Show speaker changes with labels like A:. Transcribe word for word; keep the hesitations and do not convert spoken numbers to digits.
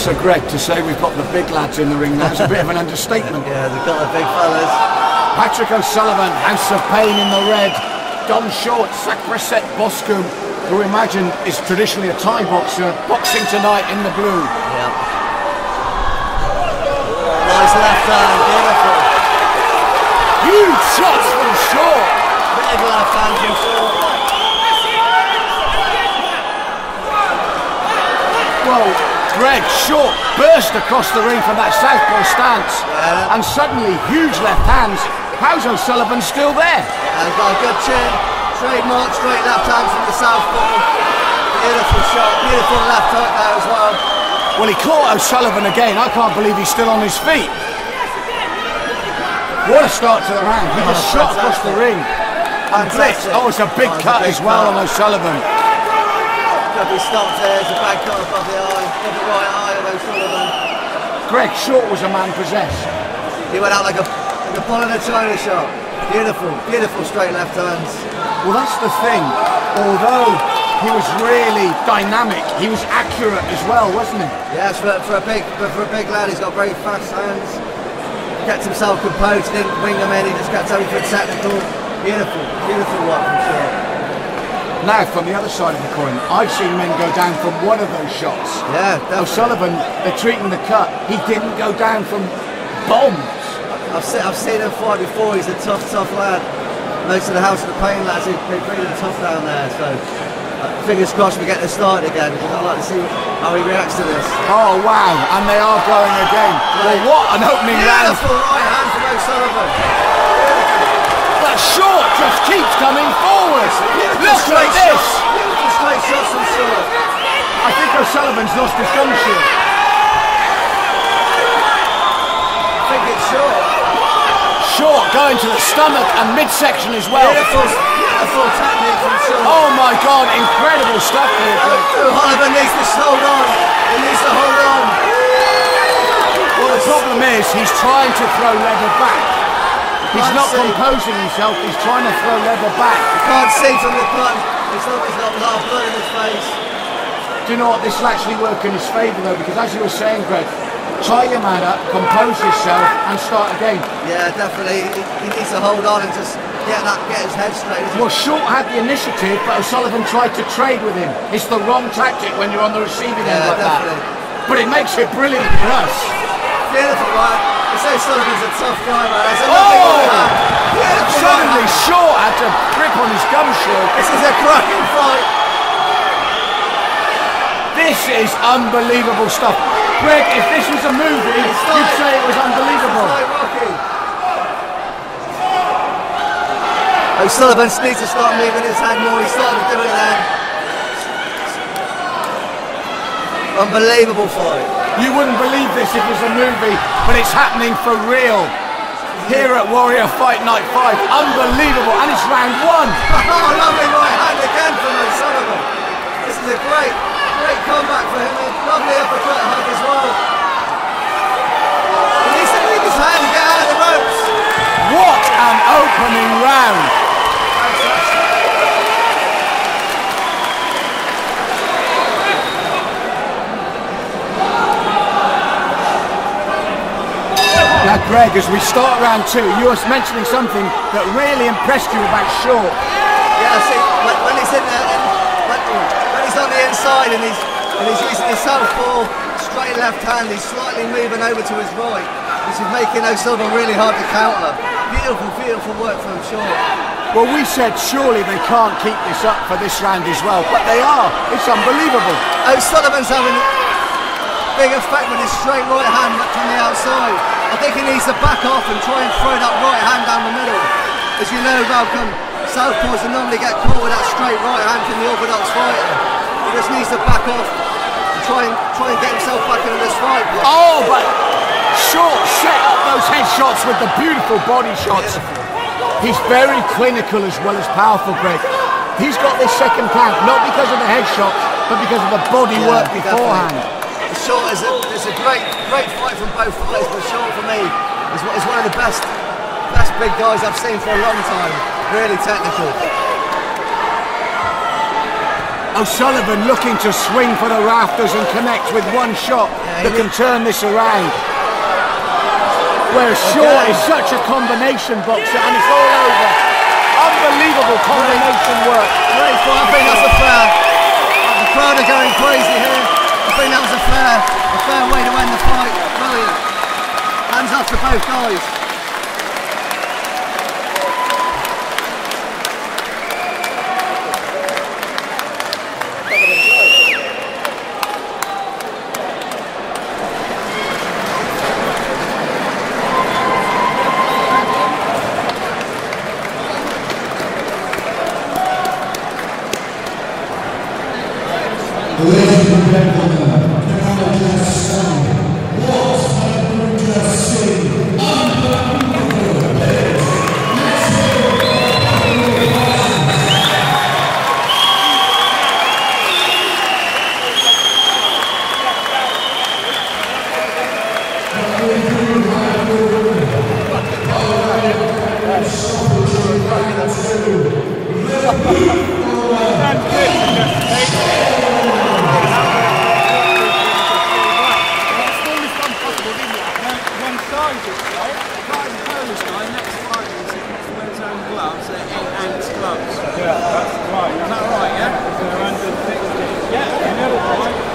A: So Greg, to say we've got the big lads in the ring now is a bit of an understatement.
B: Yeah, they've got the big fellas.
A: Patrick O'Sullivan, House of Pain in the red. Don Short, Sacroset Boscombe, who imagine is traditionally a Thai boxer, boxing tonight in the blue.
B: Yeah. Nice left hand, beautiful.
A: Huge shots from Short.
B: Big left hand from Short.
A: Well, Greg, Short burst across the ring from that southpaw stance,
B: yeah.
A: and suddenly huge left hands. How's O'Sullivan still there?
B: Yeah, he's got a good chin, straight mark, straight left hands from the southpaw. Beautiful shot, beautiful left hook there as well.
A: Well, he caught O'Sullivan again. I can't believe he's still on his feet. What a start to the round. He just oh, shot across the ring. And blitz. Oh, it's a big oh, cut a big as well cut. on O'Sullivan.
B: Could be stopped there. It's a bad cut above the eye, above the right eye of O'Sullivan.
A: Greg, Short was a man possessed.
B: He went out like a, like a ball in a china shop. Beautiful, beautiful straight left hands.
A: Well, that's the thing. Although he was really dynamic, he was accurate as well, wasn't he?
B: Yes, for, for a big for a big lad, he's got very fast hands. Kept himself composed, didn't wing them in, he just kept everything technical. Beautiful, beautiful work from Short.
A: Now, from the other side of the coin, I've seen men go down from one of those shots.
B: Yeah, definitely.
A: O'Sullivan, they're treating the cut. He didn't go down from bombs.
B: I've seen, I've seen him fight before. He's a tough, tough lad. Most of the House of the Pain lads, they're pretty tough down there. So, uh, fingers crossed we get this started again. I'd like to see how he reacts to this.
A: Oh wow! And they are going again. Well, what an opening round!
B: Beautiful right hand from O'Sullivan.
A: But Short just keeps coming forward. Look at this!
B: Beautiful straight shots from Short.
A: I think O'Sullivan's lost his gum shield.
B: I think it's Short.
A: Short going to the stomach and midsection as well.
B: Beautiful, beautiful technique from Short.
A: Oh my God, incredible stuff here.
B: O'Sullivan needs to hold on. He needs to hold on.
A: Well, the problem is he's trying to throw leather back. He's not see. composing himself, he's trying to throw leather back.
B: You can't see from the punch. He's got, he's got a lot of blood in his face.
A: Do you know what? This will actually work in his favour though, because as you were saying, Greg, tie your man up, compose yourself and start again.
B: Yeah, definitely. He, he needs to hold on and just get that, get his head straight.
A: Well, Short had the initiative, but O'Sullivan tried to trade with him. It's the wrong tactic when you're on the receiving end
B: yeah,
A: like
B: definitely.
A: that. But it makes it brilliant for us.
B: Beautiful, right? It's O'Sullivan's a tough guy, man. That's a
A: oh!
B: Beautiful.
A: Suddenly right. Short had to grip on his gum shield.
B: This is a cracking fight.
A: This is unbelievable stuff. Greg, if this was a movie, like, you'd say it was unbelievable.
B: It's like Rocky. O'Sullivan needs to start moving his hand more. He's starting to do it then. Unbelievable fight.
A: You wouldn't believe this if it was a movie, but it's happening for real. Here at Warrior Fight Night five. Unbelievable, and it's round one.
B: Oh, lovely right hand again from O'Sullivan. This is a great, great comeback for him. Lovely uppercut hug as well. He needs to move his hand and get out of the ropes.
A: What an opening round. Now, Greg, as we start round two, you were mentioning something that really impressed you about Short.
B: Yeah, see, when, when he's in there, when, when he's on the inside and he's and he's using his southpaw straight left hand, he's slightly moving over to his right, which is making O'Sullivan really hard to counter. Beautiful, beautiful work from Short.
A: Well, we said surely they can't keep this up for this round as well, but they are. It's unbelievable.
B: O'Sullivan's having a big effect with his straight right hand from the outside. I think he needs to back off and try and throw that right hand down the middle. As you know, Malcolm, southpaws normally get caught with that straight right hand from the orthodox fighter. He just needs to back off and try and try and get himself back into this fight.
A: Oh, but Short set up those headshots with the beautiful body shots. Beautiful. He's very clinical as well as powerful, Greg. He's got this second count, not because of the headshots, but because of the body yeah, work beforehand.
B: Definitely. Short is a, it's a great, great fight from both fighters, but Short for me is, is one of the best, best big guys I've seen for a long time. Really technical.
A: O'Sullivan looking to swing for the rafters and connect with one shot
B: Yeah,
A: that can turn this around. Whereas Short is such a combination boxer and it's all over. Unbelievable combination work.
B: Great fight. I think that's a fair. The crowd are going crazy here. I think that was a fair, a fair way to end the fight. Brilliant. Hands up to both guys.
C: Ladies and gentlemen, can I just say, what have we just seen? Unbelievable! Let's hear
D: Yeah, that's right. Is that right, yeah? They're under sixty. Yeah, you know, right?